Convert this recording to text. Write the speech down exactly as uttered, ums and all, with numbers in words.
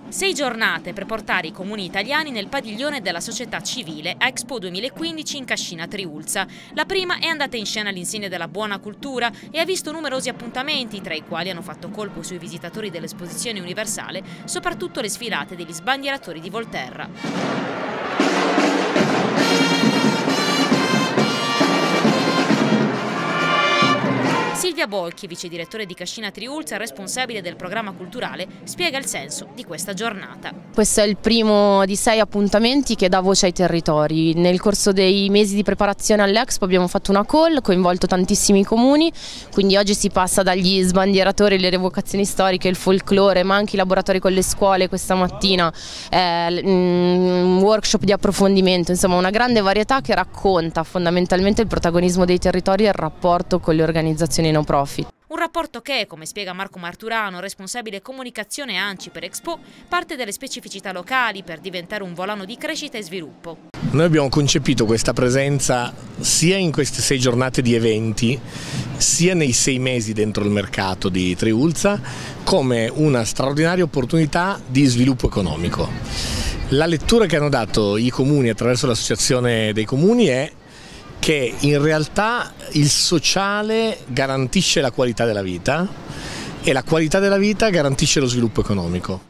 Sei giornate per portare i comuni italiani nel padiglione della società civile a Expo duemilaquindici in Cascina Triulza. La prima è andata in scena all'insegna della buona cultura e ha visto numerosi appuntamenti, tra i quali hanno fatto colpo sui visitatori dell'esposizione universale, soprattutto le sfilate degli sbandieratori di Volterra. Silvia Bolchi, vice direttore di Cascina Triulza, responsabile del programma culturale, spiega il senso di questa giornata. Questo è il primo di sei appuntamenti che dà voce ai territori. Nel corso dei mesi di preparazione all'Expo abbiamo fatto una call, coinvolto tantissimi comuni, quindi oggi si passa dagli sbandieratori, le rievocazioni storiche, il folklore, ma anche i laboratori con le scuole questa mattina, eh, un workshop di approfondimento, insomma una grande varietà che racconta fondamentalmente il protagonismo dei territori e il rapporto con le organizzazioni no profit. Un rapporto che, come spiega Marco Marturano, responsabile comunicazione ANCI per Expo, parte dalle specificità locali per diventare un volano di crescita e sviluppo. Noi abbiamo concepito questa presenza sia in queste sei giornate di eventi, sia nei sei mesi dentro il mercato di Triulza, come una straordinaria opportunità di sviluppo economico. La lettura che hanno dato i comuni attraverso l'associazione dei comuni è che in realtà il sociale garantisce la qualità della vita e la qualità della vita garantisce lo sviluppo economico.